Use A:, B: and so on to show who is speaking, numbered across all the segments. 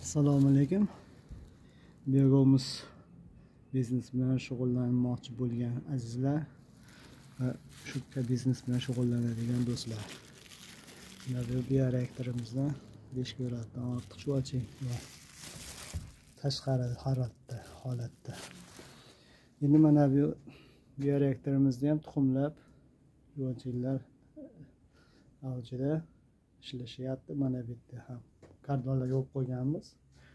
A: Assalomu alaykum. Begomuz biznes bilan shug'ullanmoqchi bo'lgan azizlar va shu biznes bilan shug'ullanadigan do'stlar. Mana bu bioreaktorimizda 5 graddan ortiq chuvalchang va tashqari holatda. Endi mana bu bioreaktorimizni ham tuxumlab chuvalchanglar avjida ishlashyapti. Mana bu yerda ham kardonlar yo'q qo'yganmiz.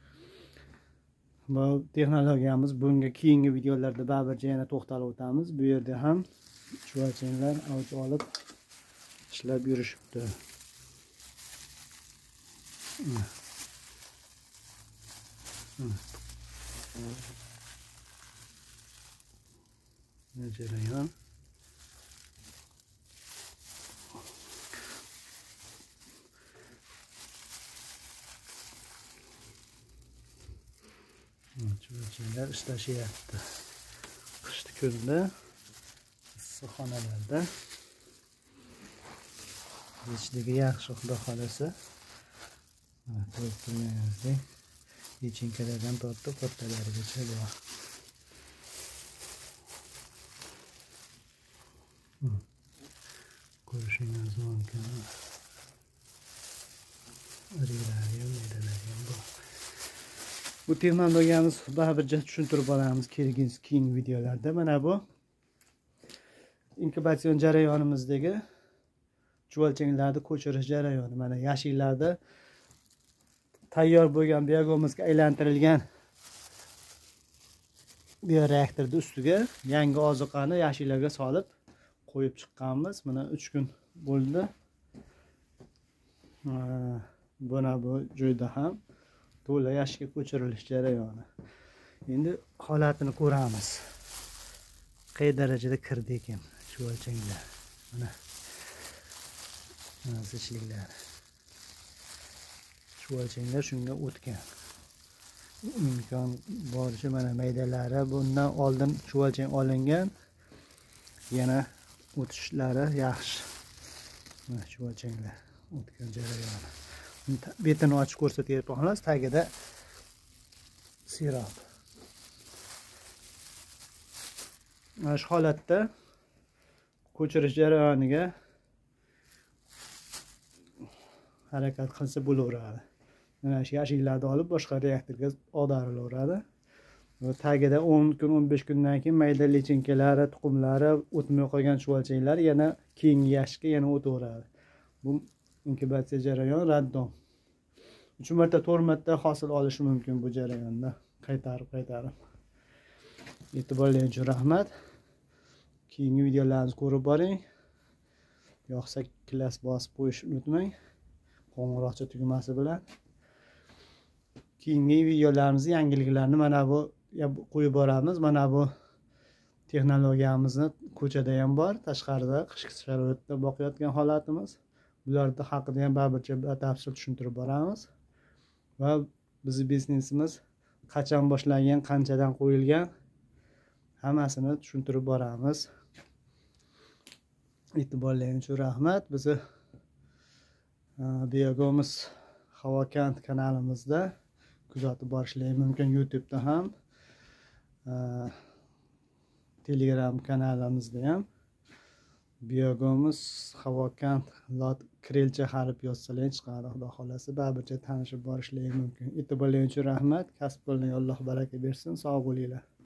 A: Bu texnologiyamiz bunga keyingi videolarda baribir yana to'xtalib o'tamiz. Bu yerda ham chuvalchanglar avj olib ishlab yurishibdi. Jarayon. Chuvalchanglar ishlashyapti. Qishki kunda issiqxonalarda echligi yaxshi, xudo xolasa. Ko'rib turganingizdek, yechinkalardan tortib kattalargacha bor. Ko'rishingiz mumkin. Iriklari ham, medalari ham bor. Bu texnologiyamiz baribir tushuntirib boramiz keyingi videolarda. Mana bu inkubatsion jarayonimizdagi chuvalchanglarni ko'chirish jarayoni. Mana yashillarda tayyor bo'lgan biogomizga aylantirilgan bioreaktorning ustiga yangi oziqani yashillarga solib qo'yib chiqqanmiz. Mana 3 kun bo'ldi. Buna bu joyda ham to'la yashilga ko'chirilish jarayoni. Endi holatini ko'ramiz. Qay darajada kirdi ekan chuvalchanglar. Mana zichliklar. Chuvalchanglar shunga o'tgan. Imkon boricha mana maydalari bundan oldin chuvalchang olingan. Yana o'tishlari yaxshi. Mana chuvalchanglar o'tgan jarayoni. Betini ochib ko'rsatyapman xolos, tagida sirop. Mana shu holatda ko'chirish jarayoniga harakat qilsa bo'laveradi. Mana shu yashillarni olib boshqa reaktorga ag'darilaveradi. Va tagida 10 kun, 15 kundan keyin mayda lichinkalari, tuxumlari, o'tmay qolgan chuvalchanglar yana keyingi yashikka yana o'taveradi. Bu inkubatsiya jarayoni raddom. 3 marta, 4 marta hosil olish mumkin bu jarayonda. Qaytarib. E'tiborlaringiz uchun rahmat. Keyingi videolarimizni ko'rib boring. Yoqsa klass bosib qo'yishni unutmang. Qo'ng'iroqcha tugmasi bilan. Keyingi videolarimizni yangiliklarni mana bu qo'yib boramiz. Mana bu texnologiyamizni ko'chada ham bor, tashqarida qishki sharoitda boqayotgan holatimiz. Bularda haqida ham baribir batafsil tushuntirib boramiz. Va bizning biznesimiz qachon boshlangan, qanchadan qo'yilgan, hammasini tushuntirib boramiz. E'tiborlaringiz uchun rahmat. Bizni Biogomuz Havokant kanalimizda kuzatib borishlaringiz mumkin. YouTube'da ham, Telegram kanalimizda ham Biogomuz Havokant kirillcha harf yozsalaringiz chiqadi. Xudo xolasa baribir tanishib borishlaringiz mumkin. E'tiborlaringiz uchun rahmat. Kasb qo'lingizga Alloh baraka bersin. Sog' bo'linglar.